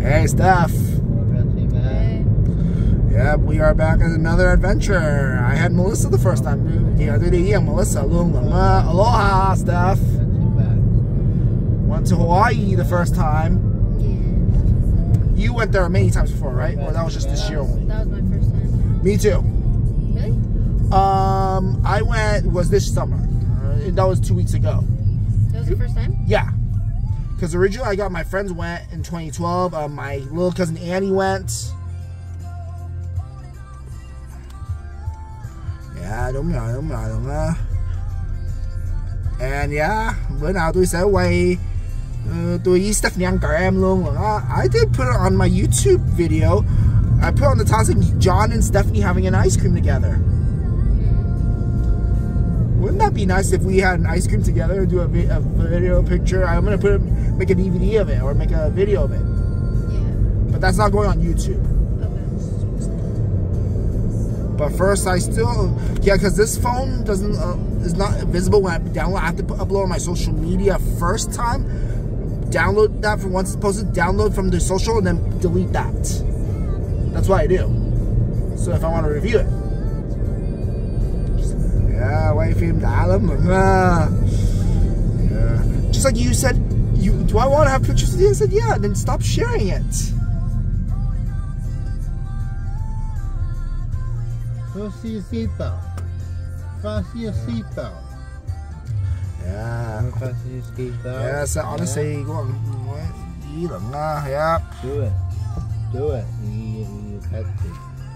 Hey, Steph. Hey. Yep, we are back at another adventure. I had Melissa the first time. Melissa, aloha, Steph. Went to Hawaii the first time. Yeah. You went there many times before, right? Or that was just this year only? That was my first time. Me too. Really? I was this summer. That was 2 weeks ago. That was the first time? Yeah. Because originally I got my friends went in 2012. My little cousin Annie went. Yeah, đúng rồi. And yeah, bữa nào tôi sẽ quay tôi với Stephanie ăn cỡ em luôn. I did put it on my YouTube video. I put on the top of John and Stephanie having an ice cream together. Wouldn't that be nice if we had an ice cream together and do a video picture? I'm gonna make a DVD of it or make a video of it. Yeah. But that's not going on YouTube. Okay. But first, because this phone is not visible when I download. I have to upload on my social media first time. Download that from once it's posted. Download from the social and then delete that. That's what I do. So if I want to review it. Yeah, quay phim đã lắm mà. Yeah. Just like you said, do I want to have pictures with you? I said, yeah, then stop sharing it. Fasten your seatbelt. Fasten your seatbelt. Yeah. Fasten your seatbelt. Yeah, set on the seat. Go on. Yeah. Do it. Do it. You have to.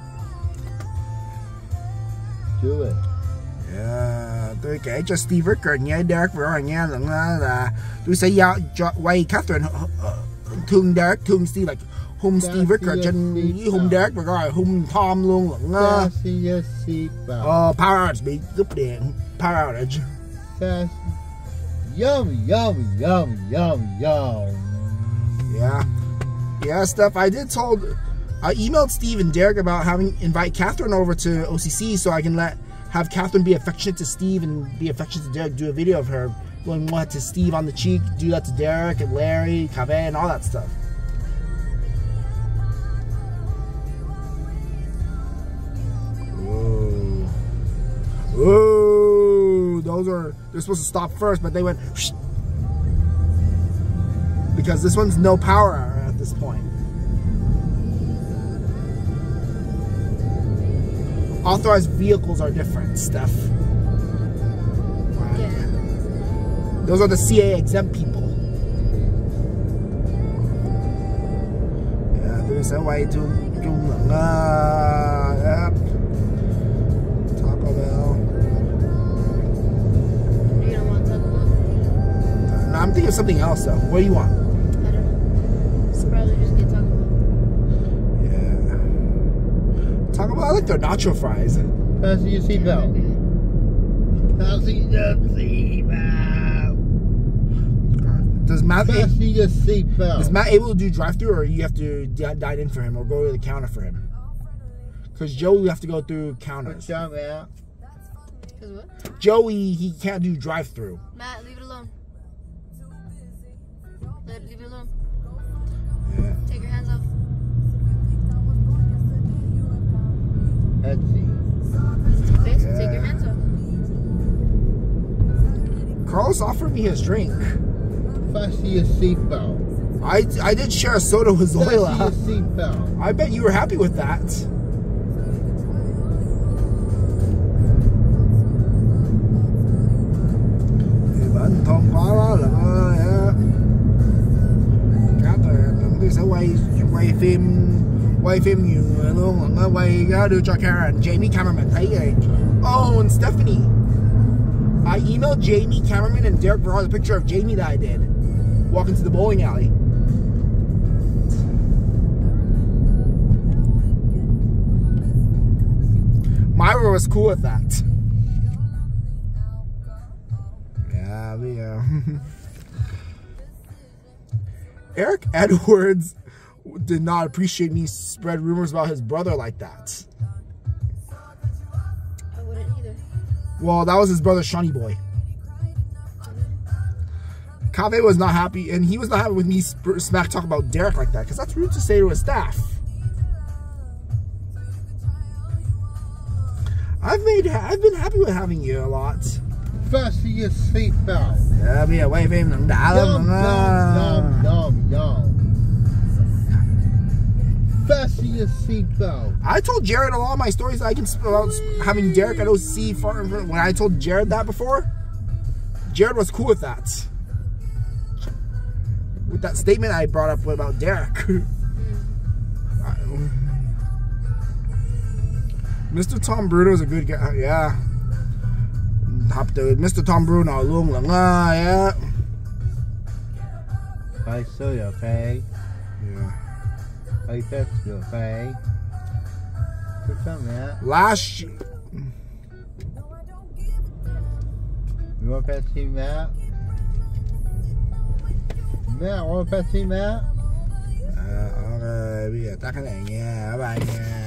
Do it. Yeah, tôi kể cho Steve Vergara nghe Derek Vergara nghe là tôi sẽ quay Catherine thương Derek thương Steve like hung Steve Vergara trên với hung Derek Vergara hung Tom luôn Fasten your seatbelt. Power outage bị cúp điện power outage. Yum yum yum yum yum. Yeah, Steph. I emailed Steve and Derek about invite Catherine over to OCC so I can have Catherine be affectionate to Steve and be affectionate to Derek, do a video of her going what to Steve on the cheek, do that to Derek and Larry, Cave and all that stuff. Ooh, they're supposed to stop first, but they went whoosh, because this one's no power at this point. Authorized vehicles are different, Steph. Right. Yeah. Those are the CA exempt people. Yeah, tôi sẽ quay chung yep. Taco Bell. You don't want Taco Bell? No, I'm thinking of something else though. What do you want? I don't know. It's probably just get Taco Bell. Taco Bell, I like their nacho fries. Fasten your seatbelt. Fasten your seatbelt. Does Matt Fasten your seatbelt. Is Matt able to do drive-through, or you have to dine in for him, or go to the counter for him? Because Joey, you have to go through counters. Good job, Matt. Cause what? Joey, he can't do drive-through. Matt, leave it alone. Leave it alone. Yeah. Take your hands off. Etsy. Okay, so take your hands off. Carlos offered me his drink. Fasten your seatbelt. I did share a soda with Zoila. Fasten your seatbelt. I bet you were happy with that. Tôi sẽ quay phim nhiều người luôn, quay đưa cho Karen, Jamie Cameraman thấy rồi. Oh, and Stephanie, I emailed Jamie Cameraman and Derek Vergara the picture of Jamie that I did walking to the bowling alley. Myra was cool with that. Yeah. Eric Edwards did not appreciate me spread rumors about his brother like that. I wouldn't either. Well, that was his brother, Shawnee Boy. Cave was not happy, and he was not happy with me smack talk about Derek like that, because that's rude to say to his staff. I've been happy with having you a lot. Fasten your seatbelt. Yeah, bây giờ quay phim đừng đã lắm Fasten your seatbelt. I told Jared a lot of my stories that I can about having Derek at OC far. When I told Jared that before, Jared was cool with that. With that statement I brought up about Derek. Mr. Tom Bruno is a good guy. Yeah. Mr. Tom Bruno luôn là yeah. Phải sửa your face. Yeah. Phải fix your face. Put something out. Last year. You want to pass him out? Matt, want to pass him out? Ok, bây giờ tắt cái này nha. Bye bye nha.